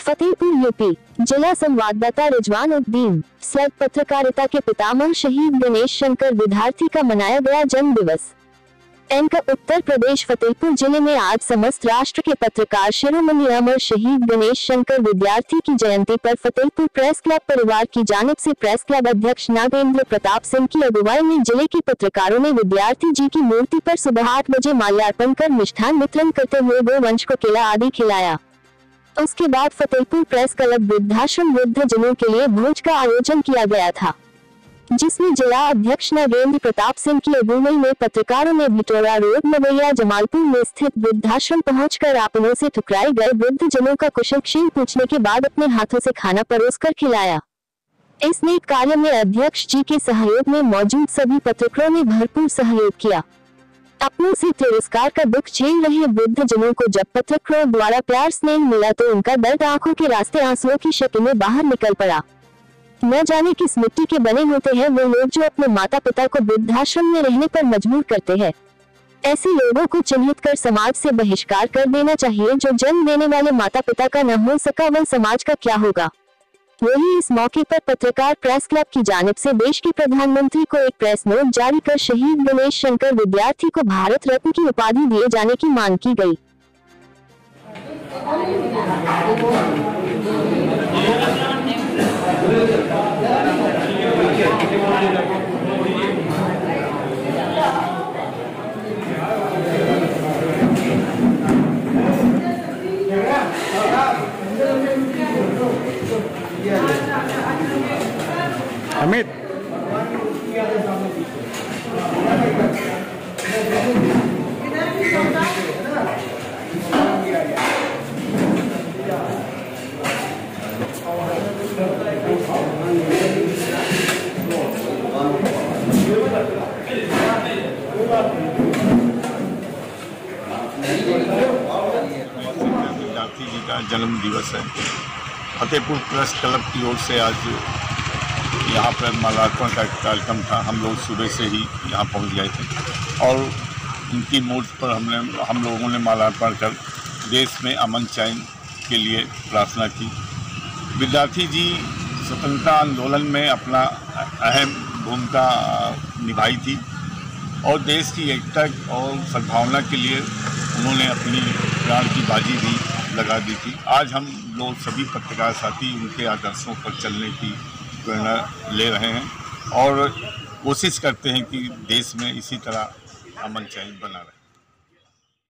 Fatehpur UP. जिला संवाददाता Rizwan Uddin. Slug पत्रकारिता के पितामह शहीद गणेश शंकर विद्यार्थी का मनाया गया जन्म दिवस। एनका उत्तर प्रदेश फतेहपुर जिले में आज समस्त राष्ट्र के पत्रकार शिरोमणि अमर शहीद गणेश शंकर विद्यार्थी की जयंती पर फतेहपुर प्रेस क्लब परिवार की जानिब से प्रेस क्लब अध्यक्ष नागेंद्र प्रताप सिंह की अगुवाई में जिले के पत्रकारों ने विद्यार्थी जी की मूर्ति पर सुबह 8 बजे माल्यार्पण कर मिष्ठान वितरण करते हुए गोवंश को केला आदि खिलाया। उसके बाद फतेहपुर प्रेस क्लब वृद्धाश्रम वृद्धजनों के लिए भोज का आयोजन किया गया था, जिसमें जिला अध्यक्ष नागेंद्र प्रताप सिंह की अगुवाई में पत्रकारों ने भिटोरा रोड मवैया जमालपुर में स्थित वृद्धाश्रम पहुंचकर अपनों से ठुकराए गए वृद्धजनों का कुशलक्षेम पूछने के बाद अपने हाथों से खाना परोसकर खिलाया। इस नेक कार्य में अध्यक्ष जी के सहयोग में मौजूद सभी पत्रकारों ने भरपूर सहयोग किया। अपनों से तिरस्कार का दुख झेल रहे वृद्धजनों को जब पत्रकारों द्वारा प्यार स्नेह मिला तो उनका दर्द आंखों के रास्ते आंसुओं की शक्ल में बाहर निकल पड़ा। न जाने किस मिट्टी के बने होते हैं वो लोग जो अपने माता पिता को वृद्धाश्रम में रहने पर मजबूर करते हैं। ऐसे लोगों को चिन्हित कर समाज से बहिष्कार कर देना चाहिए। जो जन्म देने वाले माता पिता का न हो सका वह समाज का क्या होगा। वही इस मौके पर पत्रकार प्रेस क्लब की जानिब से देश के प्रधानमंत्री को एक प्रेस नोट जारी कर शहीद गणेश शंकर विद्यार्थी को भारत रत्न की उपाधि दिए जाने की मांग की गई। अमित विद्यार्थी जी का जन्म दिवस है। फतेहपुर प्रेस क्लब की ओर से आज यहाँ पर माल्यार्पण का कार्यक्रम था। हम लोग सुबह से ही यहाँ पहुँच गए थे और उनकी मूर्ति पर हम लोगों ने माल्यार्पण कर देश में अमन चैन के लिए प्रार्थना की। विद्यार्थी जी स्वतंत्रता आंदोलन में अपना अहम भूमिका निभाई थी और देश की एकता और सद्भावना के लिए उन्होंने अपनी प्राण की बाजी भी लगा दी थी। आज हम लोग सभी पत्रकार साथी उनके आदर्शों पर चलने की प्रेरणा ले रहे हैं और कोशिश करते हैं कि देश में इसी तरह अमन चैन बना रहे।